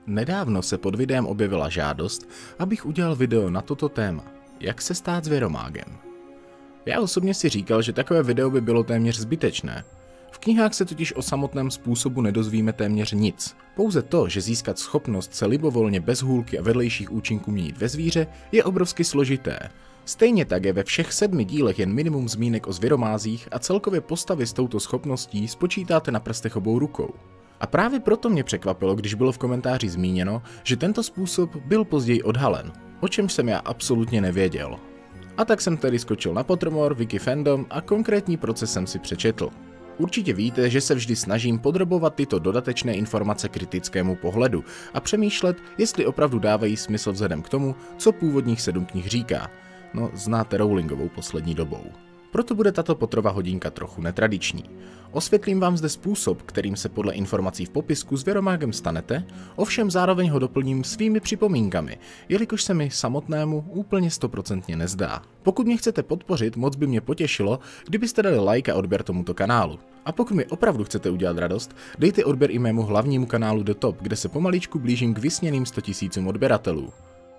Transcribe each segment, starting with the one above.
Nedávno se pod videem objevila žádost, abych udělal video na toto téma, jak se stát zvěromágem. Já osobně si říkal, že takové video by bylo téměř zbytečné. V knihách se totiž o samotném způsobu nedozvíme téměř nic. Pouze to, že získat schopnost se libovolně bez hůlky a vedlejších účinků měnit ve zvíře, je obrovsky složité. Stejně tak je ve všech 7 dílech jen minimum zmínek o zvěromázích a celkově postavy s touto schopností spočítáte na prstech obou rukou. A právě proto mě překvapilo, když bylo v komentáři zmíněno, že tento způsob byl později odhalen, o čemž jsem já absolutně nevěděl. A tak jsem tedy skočil na Pottermore, Wikifandom a konkrétní proces jsem si přečetl. Určitě víte, že se vždy snažím podrobovat tyto dodatečné informace kritickému pohledu a přemýšlet, jestli opravdu dávají smysl vzhledem k tomu, co původních 7 knih říká. No, znáte Rowlingovou poslední dobou. Proto bude tato Potterova hodinka trochu netradiční. Osvětlím vám zde způsob, kterým se podle informací v popisku zvěromágem stanete, ovšem zároveň ho doplním svými připomínkami, jelikož se mi samotnému úplně 100% nezdá. Pokud mě chcete podpořit, moc by mě potěšilo, kdybyste dali like a odběr tomuto kanálu. A pokud mi opravdu chcete udělat radost, dejte odběr i mému hlavnímu kanálu do Top, kde se pomaličku blížím k vysněným 100 000 odběratelů.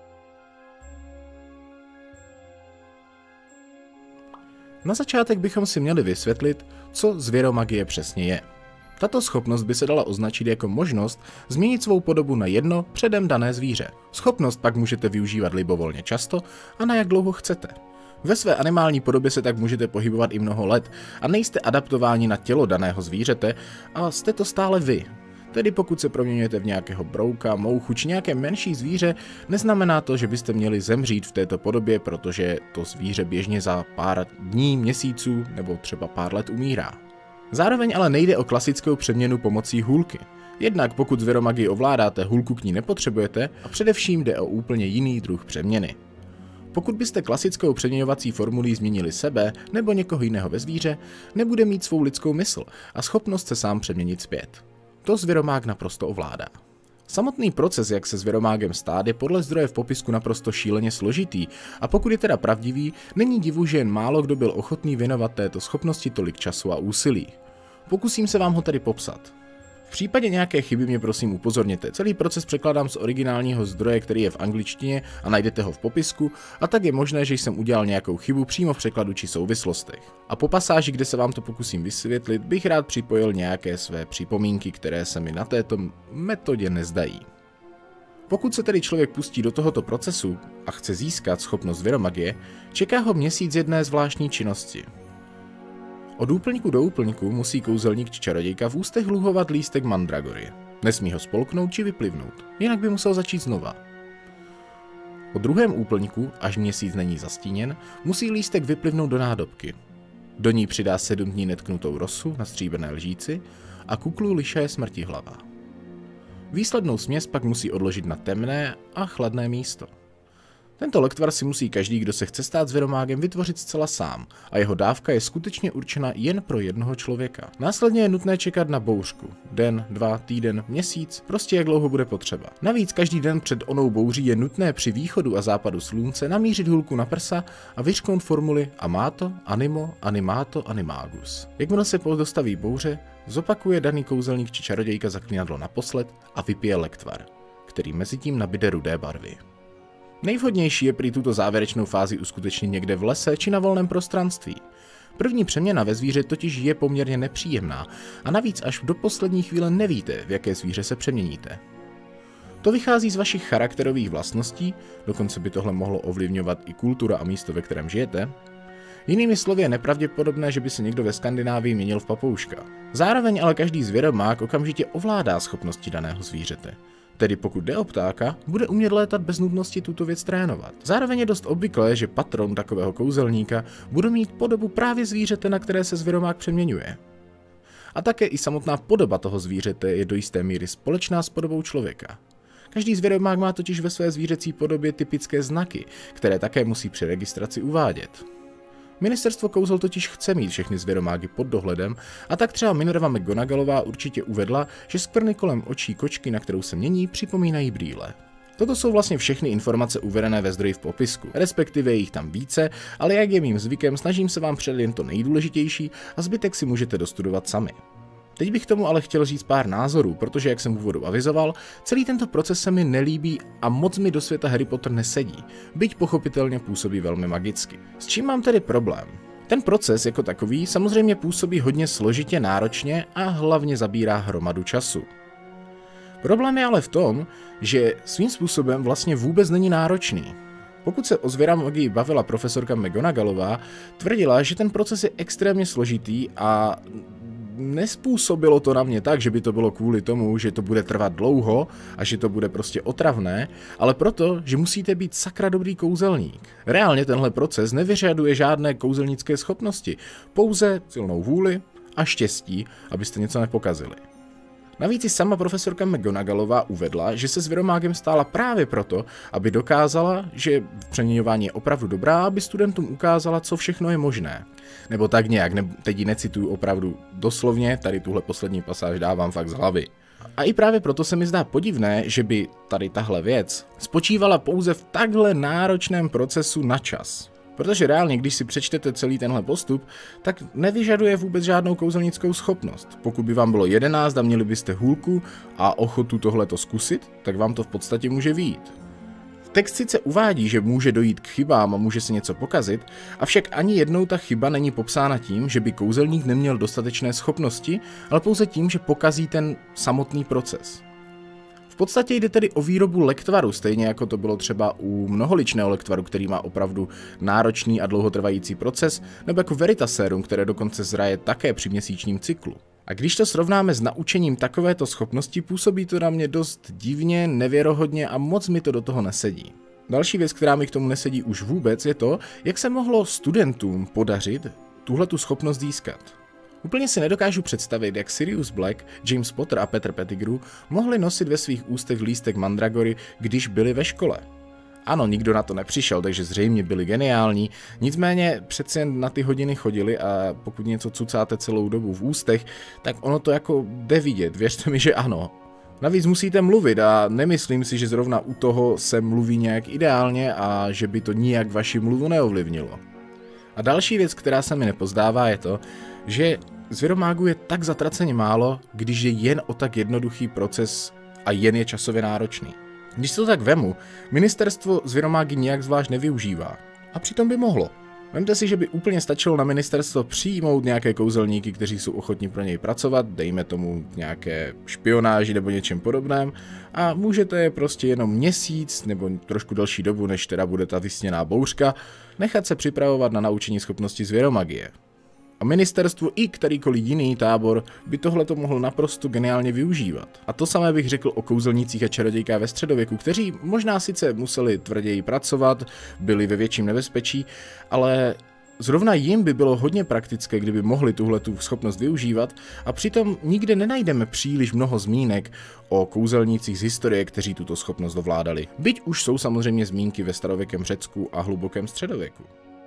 Na začátek bychom si měli vysvětlit, co zvěromagie přesně je. Tato schopnost by se dala označit jako možnost změnit svou podobu na jedno předem dané zvíře. Schopnost pak můžete využívat libovolně často a na jak dlouho chcete. Ve své animální podobě se tak můžete pohybovat i mnoho let a nejste adaptováni na tělo daného zvířete a jste to stále vy. Tedy pokud se proměňujete v nějakého brouka, mouchu či nějaké menší zvíře, neznamená to, že byste měli zemřít v této podobě, protože to zvíře běžně za pár dní, měsíců nebo třeba pár let umírá. Zároveň ale nejde o klasickou přeměnu pomocí hůlky. Jednak pokud zvěromagii ovládáte, hůlku k ní nepotřebujete a především jde o úplně jiný druh přeměny. Pokud byste klasickou přeměňovací formulí změnili sebe nebo někoho jiného ve zvíře, nebude mít svou lidskou mysl a schopnost se sám přeměnit zpět. To zvěromág naprosto ovládá. Samotný proces, jak se zvěromágem stát, je podle zdroje v popisku naprosto šíleně složitý a pokud je teda pravdivý, není divu, že jen málo kdo byl ochotný věnovat této schopnosti tolik času a úsilí. Pokusím se vám ho tedy popsat. V případě nějaké chyby mě prosím upozorněte, celý proces překládám z originálního zdroje, který je v angličtině a najdete ho v popisku, a tak je možné, že jsem udělal nějakou chybu přímo v překladu či souvislostech. A po pasáži, kde se vám to pokusím vysvětlit, bych rád připojil nějaké své připomínky, které se mi na této metodě nezdají. Pokud se tedy člověk pustí do tohoto procesu a chce získat schopnost zvěromagie, čeká ho měsíc jedné zvláštní činnosti. Od úplňku do úplňku musí kouzelník či čarodějka v ústech luhovat lístek mandragory. Nesmí ho spolknout či vyplivnout, jinak by musel začít znova. Po druhém úplňku, až měsíc není zastíněn, musí lístek vyplivnout do nádobky. Do ní přidá 7 dní netknutou rosu na stříbrné lžíci a kuklu lišé smrtihlava. Výslednou směs pak musí odložit na temné a chladné místo. Tento lektvar si musí každý, kdo se chce stát zvěromágem, vytvořit zcela sám a jeho dávka je skutečně určena jen pro jednoho člověka. Následně je nutné čekat na bouřku. Den, 2, týden, měsíc, prostě jak dlouho bude potřeba. Navíc každý den před onou bouří je nutné při východu a západu slunce namířit hůlku na prsa a vyřknout formuli amato, animo, animato, animagus. Jakmile se dostaví bouře, zopakuje daný kouzelník či čarodějka zaklínadlo naposled a vypije lektvar, který mezitím nabyde rudé barvy. Nejvhodnější je prý tuto závěrečnou fázi uskutečnit někde v lese či na volném prostranství. První přeměna ve zvíře totiž je poměrně nepříjemná a navíc až do poslední chvíle nevíte, v jaké zvíře se přeměníte. To vychází z vašich charakterových vlastností, dokonce by tohle mohlo ovlivňovat i kultura a místo, ve kterém žijete. Jinými slovy je nepravděpodobné, že by se někdo ve Skandinávii měnil v papouška. Zároveň ale každý zvěromák okamžitě ovládá schopnosti daného zvířete. Tedy pokud jde o ptáka, bude umět létat bez nutnosti tuto věc trénovat. Zároveň je dost obvyklé, že patron takového kouzelníka bude mít podobu právě zvířete, na které se zvěromák přeměňuje. A také i samotná podoba toho zvířete je do jisté míry společná s podobou člověka. Každý zvěromák má totiž ve své zvířecí podobě typické znaky, které také musí při registraci uvádět. Ministerstvo kouzel totiž chce mít všechny zvěromágy pod dohledem a tak třeba Minerva McGonagallová určitě uvedla, že skvrny kolem očí kočky, na kterou se mění, připomínají brýle. Toto jsou vlastně všechny informace uvedené ve zdroji v popisku, respektive je jich tam více, ale jak je mým zvykem, snažím se vám předat jen to nejdůležitější a zbytek si můžete dostudovat sami. Teď bych tomu ale chtěl říct pár názorů, protože jak jsem v úvodu avizoval, celý tento proces se mi nelíbí a moc mi do světa Harry Potter nesedí, byť pochopitelně působí velmi magicky. S čím mám tedy problém? Ten proces jako takový samozřejmě působí hodně složitě náročně a hlavně zabírá hromadu času. Problém je ale v tom, že svým způsobem vlastně vůbec není náročný. Pokud se o zvěromagii bavila profesorka McGonagallová, tvrdila, že ten proces je extrémně složitý a nespůsobilo to na mě tak, že by to bylo kvůli tomu, že to bude trvat dlouho a že to bude prostě otravné, ale proto, že musíte být sakra dobrý kouzelník. Reálně tenhle proces nevyžaduje žádné kouzelnické schopnosti, pouze silnou vůli a štěstí, abyste něco nepokazili. Navíc i sama profesorka McGonagallová uvedla, že se zvěromágem stála právě proto, aby dokázala, že přeměňování je opravdu dobrá, aby studentům ukázala, co všechno je možné. Nebo tak nějak, teď ji necituju opravdu doslovně, tady tuhle poslední pasáž dávám fakt z hlavy. A i právě proto se mi zdá podivné, že by tady tahle věc spočívala pouze v takhle náročném procesu na čas. Protože reálně, když si přečtete celý tenhle postup, tak nevyžaduje vůbec žádnou kouzelnickou schopnost. Pokud by vám bylo 11 a měli byste hůlku a ochotu tohleto zkusit, tak vám to v podstatě může vyjít. Text sice uvádí, že může dojít k chybám a může se něco pokazit, avšak ani jednou ta chyba není popsána tím, že by kouzelník neměl dostatečné schopnosti, ale pouze tím, že pokazí ten samotný proces. V podstatě jde tedy o výrobu lektvaru, stejně jako to bylo třeba u mnoholičného lektvaru, který má opravdu náročný a dlouhotrvající proces, nebo jako Veritaserum, které dokonce zraje také při měsíčním cyklu. A když to srovnáme s naučením takovéto schopnosti, působí to na mě dost divně, nevěrohodně a moc mi to do toho nesedí. Další věc, která mi k tomu nesedí už vůbec, je to, jak se mohlo studentům podařit tuhletu schopnost získat. Úplně si nedokážu představit, jak Sirius Black, James Potter a Peter Pettigrew mohli nosit ve svých ústech lístek mandragory, když byli ve škole. Ano, nikdo na to nepřišel, takže zřejmě byli geniální, nicméně přece jen na ty hodiny chodili a pokud něco cucáte celou dobu v ústech, tak ono to jako jde vidět, věřte mi, že ano. Navíc musíte mluvit a nemyslím si, že zrovna u toho se mluví nějak ideálně a že by to nijak vaši mluvu neovlivnilo. A další věc, která se mi nepozdává, je to, že zvěromágů je tak zatraceně málo, když je jen o tak jednoduchý proces a jen je časově náročný. Když to tak vemu, ministerstvo zvěromágy nijak zvlášť nevyužívá. A přitom by mohlo. Vemte si, že by úplně stačilo na ministerstvo přijmout nějaké kouzelníky, kteří jsou ochotní pro něj pracovat, dejme tomu nějaké špionáži nebo něčem podobném, a můžete je prostě jenom měsíc nebo trošku delší dobu, než teda bude ta vysněná bouřka, nechat se připravovat na naučení schopnosti zvěromagie. A ministerstvo i kterýkoliv jiný tábor by tohleto mohl naprosto geniálně využívat. A to samé bych řekl o kouzelnících a čarodějkách ve středověku, kteří možná sice museli tvrději pracovat, byli ve větším nebezpečí, ale zrovna jim by bylo hodně praktické, kdyby mohli tuhletu schopnost využívat, a přitom nikde nenajdeme příliš mnoho zmínek o kouzelnících z historie, kteří tuto schopnost ovládali. Byť už jsou samozřejmě zmínky ve starověkém Řecku a hlubokém středověku.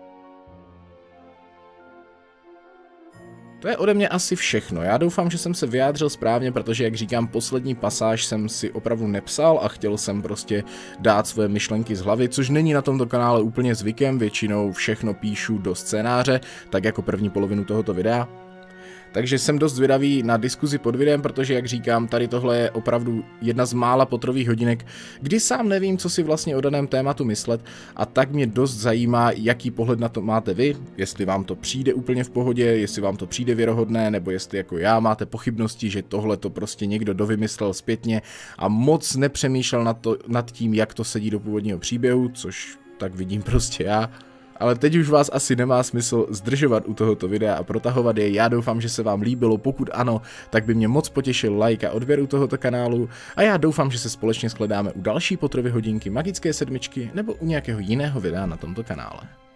To je ode mě asi všechno. Já doufám, že jsem se vyjádřil správně, protože, jak říkám, poslední pasáž jsem si opravdu nepsal a chtěl jsem prostě dát svoje myšlenky z hlavy, což není na tomto kanále úplně zvykem, většinou všechno píšu do scénáře, tak jako první polovinu tohoto videa. Takže jsem dost zvědavý na diskuzi pod videem, protože, jak říkám, tady tohle je opravdu jedna z mála Potterových hodinek, kdy sám nevím, co si vlastně o daném tématu myslet, a tak mě dost zajímá, jaký pohled na to máte vy, jestli vám to přijde úplně v pohodě, jestli vám to přijde věrohodné, nebo jestli jako já máte pochybnosti, že tohle to prostě někdo dovymyslel zpětně a moc nepřemýšlel nad tím, jak to sedí do původního příběhu, což tak vidím prostě já. Ale teď už vás asi nemá smysl zdržovat u tohoto videa a protahovat je. Já doufám, že se vám líbilo, pokud ano, tak by mě moc potěšil like a odběr u tohoto kanálu, a já doufám, že se společně shledáme u další Potterovy hodinky, magické sedmičky nebo u nějakého jiného videa na tomto kanále.